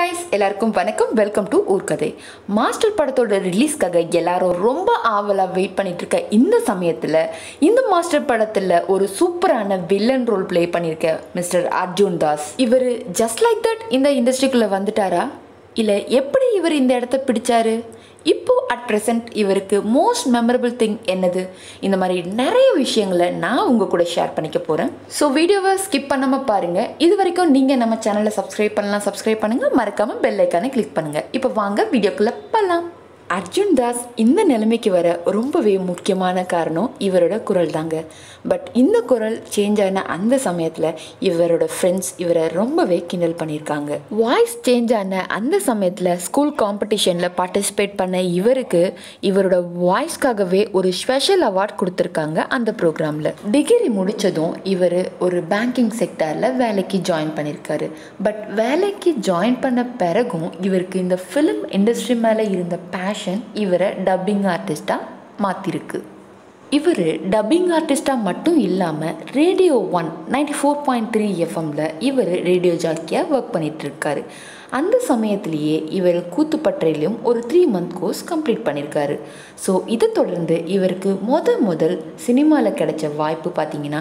guys, எல்லாருக்கும் வணக்கம். Welcome to ஊர்கதை. Master படத்தோட ரிலீஸ்க்காக எல்லாரும் ரொம்ப ஆவலா வெயிட் பண்ணிட்டு இருக்க இந்த சமயத்துல இந்த மாஸ்டர் படத்துல ஒரு சூப்பரான வில்லன் ரோல் ப்ளே பண்ணிருக்க மிஸ்டர் அர்ஜுன் தாஸ். இவர் ஜஸ்ட் லைக் தட் இந்த இண்டஸ்ட்ரிக்குள்ள வந்துட்டாரா, இல்ல எப்படி இவர் இந்த இடத்த பிடிச்சாரு? இப்போ அட் ப்ரெசென்ட் இவருக்கு மோஸ்ட் மெமரபிள் திங் என்னது? இந்த மாதிரி நிறைய விஷயங்களை நான் உங்கள் கூட ஷேர் பண்ணிக்க போகிறேன். ஸோ வீடியோவை ஸ்கிப் பண்ணாமல் பாருங்கள். இது வரைக்கும் நீங்கள் நம்ம சேனலை சப்ஸ்கிரைப் பண்ணுங்கள், மறக்காமல் பெல் ஐக்கானை கிளிக் பண்ணுங்கள். இப்போ வாங்க வீடியோக்குள்ளே போகலாம். அர்ஜுன் தாஸ் இந்த நிலைமைக்கு வர ரொம்பவே முக்கியமான காரணம் இவரோட குரல் தாங்க. பட் இந்த குரல் சேஞ்ச் ஆன அந்த சமயத்தில் இவரோட ஃப்ரெண்ட்ஸ் இவரை ரொம்பவே கிண்டல் பண்ணியிருக்காங்க. வாய்ஸ் சேஞ்ச் ஆன அந்த சமயத்தில் ஸ்கூல் காம்படிஷனில் பார்ட்டிசிபேட் பண்ண இவருக்கு இவரோட வாய்ஸ்க்காகவே ஒரு ஸ்பெஷல் அவார்ட் கொடுத்துருக்காங்க அந்த ப்ரோக்ராமில். டிகிரி முடித்ததும் இவர் ஒரு பேங்கிங் செக்டாரில் வேலைக்கு ஜாயின் பண்ணியிருக்காரு. பட் வேலைக்கு ஜாயின் பண்ண பிறகும் இவருக்கு இந்த ஃபிலிம் இண்டஸ்ட்ரி மேலே இருந்த இவரை டப்பிங் ஆர்டிஸ்டாக மாற்றிருக்கு. இவர் டப்பிங் ஆர்டிஸ்டாக மட்டும் இல்லாமல் ரேடியோ 194.3 எஃப்எம்மில் இவர் ரேடியோ ஜாக்கியாக ஒர்க் பண்ணிகிட்ருக்காரு. அந்த சமயத்திலேயே இவர் கூத்துப்பற்றையிலும் ஒரு 3 month கோர்ஸ் கம்ப்ளீட் பண்ணியிருக்காரு. ஸோ இதை தொடர்ந்து இவருக்கு முதல் சினிமாவில் கிடைச்ச வாய்ப்பு பார்த்தீங்கன்னா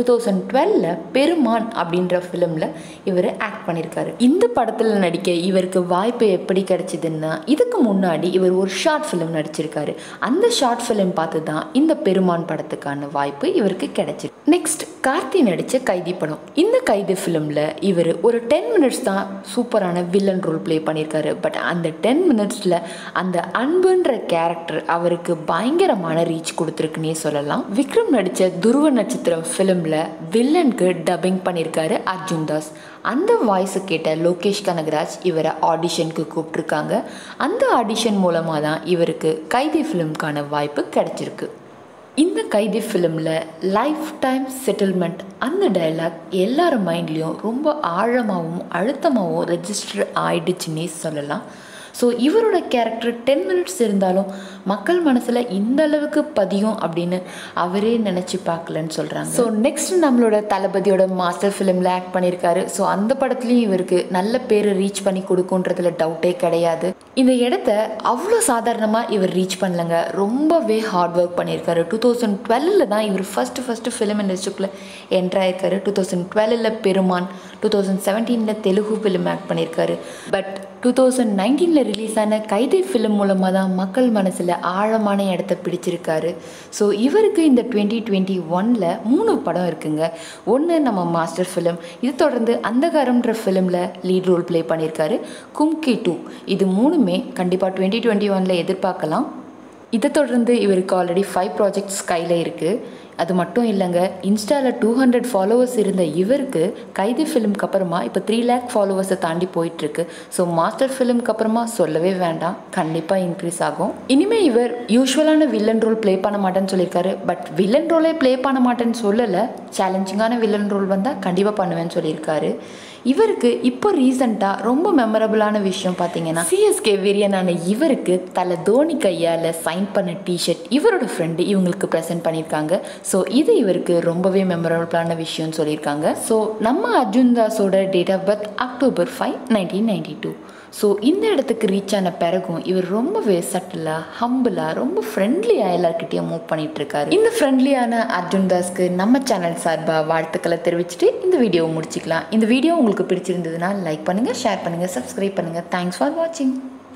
2012 பெருமான் அப்படின்ற ஃபிலிமில் இவர் ஆக்ட் பண்ணியிருக்காரு. இந்த படத்தில் நடிக்க இவருக்கு வாய்ப்பு எப்படி கிடைச்சிதுன்னா, இதுக்கு முன்னாடி இவர் ஒரு ஷார்ட் ஃபிலிம் நடிச்சிருக்காரு. அந்த ஷார்ட் ஃபிலிம் பார்த்து தான் இந்த பெருமான் படத்துக்கான வாய்ப்பு இவருக்கு கிடைச்சிருக்கு. நெக்ஸ்ட் கார்த்தி நடித்த கைதி படம். இந்த கைதி ஃபிலிமில் இவர் ஒரு 10 minutes தான் சூப்பரான வில்லன் ரோல் ப்ளே பண்ணியிருக்காரு. பட் அந்த 10 minutesல அந்த அன்புன்ற கேரக்டர் அவருக்கு பயங்கரமான ரீச் கொடுத்துருக்குன்னே சொல்லலாம். விக்ரம் நடித்த துருவ நட்சத்திரம் ஃபிலிமில் வில்லனுக்கு டப்பிங் பண்ணியிருக்காரு அர்ஜுன் தாஸ். அந்த வாய்ஸை கேட்ட லோகேஷ் கனகராஜ் இவரை ஆடிஷனுக்கு கூப்பிட்ருக்காங்க. அந்த ஆடிஷன் மூலமாக தான் இவருக்கு கைதி ஃபிலிம்க்கான வாய்ப்பு கிடைச்சிருக்கு. இந்த கைதி ஃபிலிமில் லைஃப் டைம் செட்டில்மெண்ட் அந்த டைலாக் எல்லார் மைண்ட்லேயும் ரொம்ப ஆழமாகவும் அழுத்தமாகவும் ரெஜிஸ்டர் ஆயிடுச்சுன்னே சொல்லலாம். ஸோ இவரோட கேரக்டர் 10 minutes இருந்தாலும் மக்கள் மனசில் இந்த அளவுக்கு பதியும் அப்படின்னு அவரே நினச்சி பார்க்கலன்னு சொல்கிறாங்க. ஸோ நெக்ஸ்ட் நம்மளோட தளபதியோட மாஸ்டர் ஃபிலிமில் ஆக்ட் பண்ணியிருக்காரு. ஸோ அந்த படத்துலையும் இவருக்கு நல்ல பேர் ரீச் பண்ணி கொடுக்குன்றதுல டவுட்டே கிடையாது. இந்த இடத்த அவ்வளோ சாதாரணமாக இவர் ரீச் பண்ணலங்க. ரொம்பவே ஹார்ட் ஒர்க் பண்ணியிருக்காரு. 2012 தான் இவர் first film இண்டஸ்ட்ரிக்குள்ளே என்ட்ராயிருக்காரு. 2012 Perumaan, 2017 Telugu film act பண்ணியிருக்காரு. பட் 2019 ரிலீஸ் ஆன கைதி ஃபிலிம் மூலமாக தான் மக்கள் மனசில் ஆழமான இடத்த பிடிச்சிருக்காரு. ஸோ இவருக்கு இந்த 2021 3 படம் இருக்குங்க. ஒன்று நம்ம மாஸ்டர் ஃபிலிம், இது தொடர்ந்து அந்தகாரம்ன்ற ஃபிலிமில் லீட் ரோல் ப்ளே பண்ணியிருக்காரு. கும்கி 2, இது 3மே கண்டிப்பாக 2021 எதிர்பார்க்கலாம். இதை தொடர்ந்து இவருக்கு ஆல்ரெடி 5 ப்ராஜெக்ட்ஸ் கையில் இருக்குது. அது மட்டும் இல்லைங்க, இன்ஸ்டாவில் 200 ஃபாலோவர்ஸ் இருந்த இவருக்கு கைதி ஃபிலிம்க்கு அப்புறமா இப்போ 3 lakh ஃபாலோவர்ஸை தாண்டி போயிட்டுருக்கு. ஸோ மாஸ்டர் ஃபிலிம்க்கு அப்புறமா சொல்லவே வேண்டாம், கண்டிப்பாக இன்க்ரீஸ் ஆகும். இனிமேல் இவர் யூஸ்வலான வில்லன் ரோல் ப்ளே பண்ண மாட்டேன்னு சொல்லியிருக்காரு. பட் வில்லன் ரோலே ப்ளே பண்ண மாட்டேன்னு சொல்லலை, சேலஞ்சிங்கான வில்லன் ரோல் வந்தால் கண்டிப்பாக பண்ணுவேன்னு சொல்லியிருக்காரு. இவருக்கு இப்போ ரீசெண்டாக ரொம்ப மெமரபுளான விஷயம் பார்த்தீங்கன்னா, சிஎஸ்கே வீரியனான இவருக்கு தலை தோனி கையால் சைன் பண்ண டிஷர்ட் இவரோட ஃப்ரெண்டு இவங்களுக்கு ப்ரெசென்ட் பண்ணியிருக்காங்க. ஸோ இது இவருக்கு ரொம்பவே மெமரபுளான விஷயம்னு சொல்லியிருக்காங்க. ஸோ நம்ம அர்ஜுன் தாஸோட date of birth October 5, 1992. So இந்த இடத்துக்கு ரீச் ஆன பிறகும் இவர் ரொம்பவே சட்டிலாக, ஹம்பிளாக, ரொம்ப ஃப்ரெண்ட்லியாக எல்லாருக்கிட்டையும் மூவ் பண்ணிகிட்ருக்காரு. இந்த ஃப்ரெண்ட்லியான அர்ஜுன் தாஸ்க்கு நம்ம சேனல் சார்பாக வாழ்த்துக்களை தெரிவிச்சுட்டு இந்த வீடியோவை முடிச்சிக்கலாம். இந்த வீடியோ உங்களுக்கு பிடிச்சிருந்ததுன்னா லைக் பண்ணுங்கள், ஷேர் பண்ணுங்கள், சப்ஸ்கிரைப் பண்ணுங்கள். தேங்க்ஸ் ஃபார் வாட்சிங்.